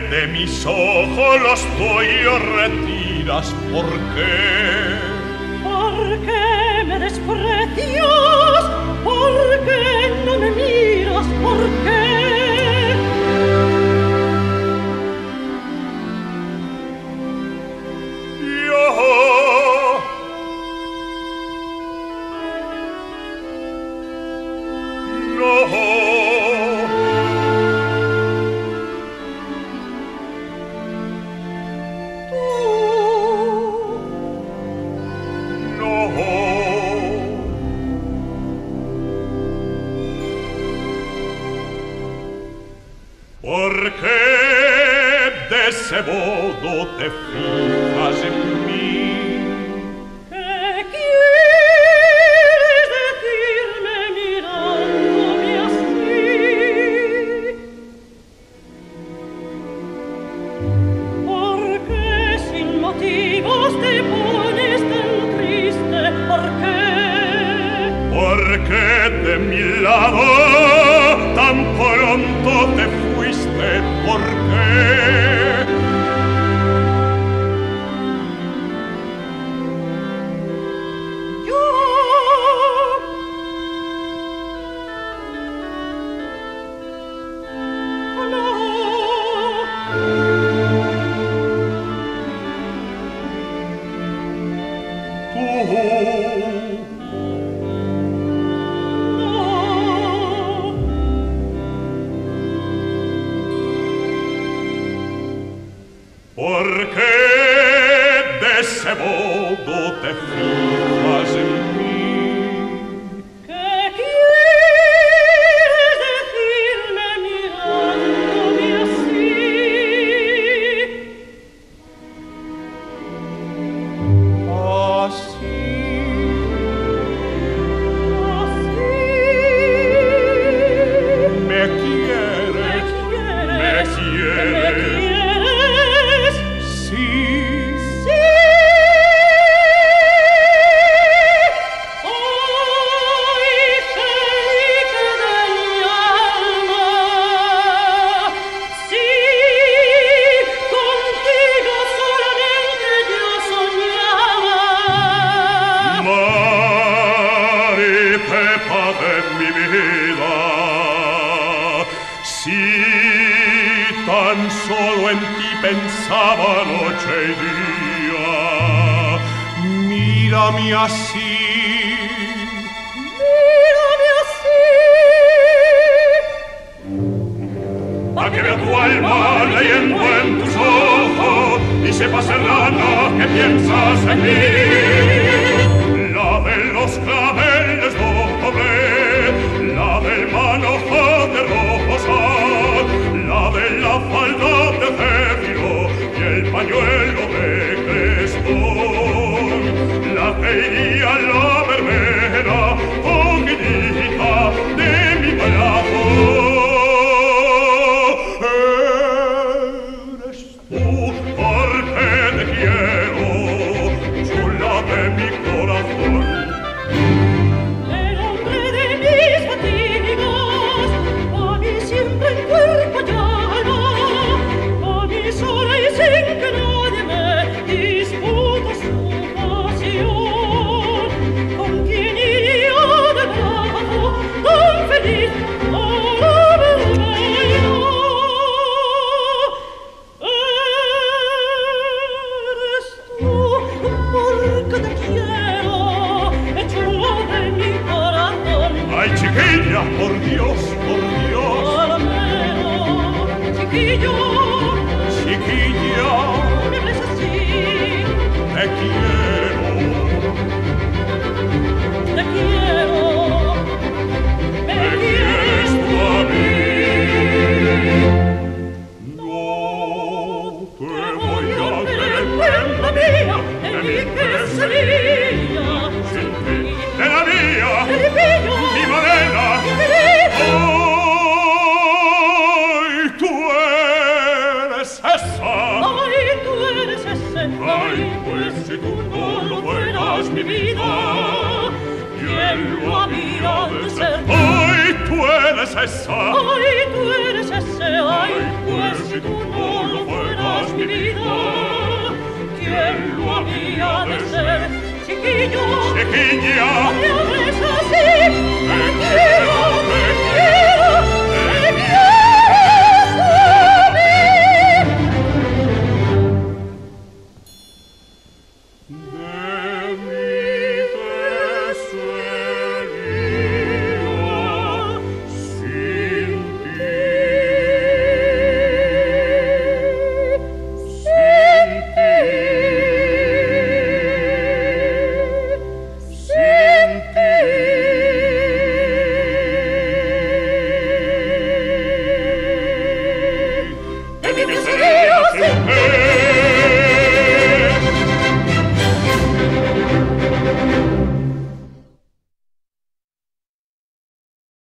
de mis ojos los tuyos retiras? ¿Por qué? ¿Por qué me desprecias? ¿Por qué no me miras? ¿Por qué? ¿Por qué de ese modo te fijas en mí? ¿Qué quieres decirme mirándome así? ¿Por qué sin motivos te pones tan triste? ¿Por qué? Porque de mi lado tan pronto te fuiste, ¿por qué? Yo ¿por qué de ese modo te fijas en mí? ¿Qué quieres decirme mirándome ¿Me quieres? ¿Me quieres? Tan solo en ti pensaba noche y día. Mírame así. Mírame así. Pa' que vea tu alma leyendo en tus ojos y sepa serrana que piensas en mí. La de los claveles doble, la del manojo de rosa, la de la falda de céfiro y el pañuelo de crestón, la que iría a la verbena poquitita de mi brazo. Eres tú porque te quiero, chula de mi corazón. El hombre de mis fatigas, a mí siempre en cuerpo y alma, a mí sola y sin que nadie me disputa su pasión. ¿Con quién iría de brazo tan feliz a la verbena? Eres tú porque te quiero, chula de mi corazón. Ay, chiquilla, por Dios, por Dios. Almeno, chiquillo, Chiquilla, me hables así. te quiero. Te quiero, me ¿Me quieres tú a mí? No te voy a tener tener cuenta mía, de mí que sería sin ti. de la mía, Te pillo, mi morena. te digo, Ay, tú eres esa. ay, tú eres ese, Ay, pues si tú no lo fueras mi vida, ¿quién lo había de ser? Ay, tú tú eres esa. Ay, tú eres ese, ay, pues si tú no lo fueras mi vida, ¿quién lo había de ser? Chiquillo, Chiquilla,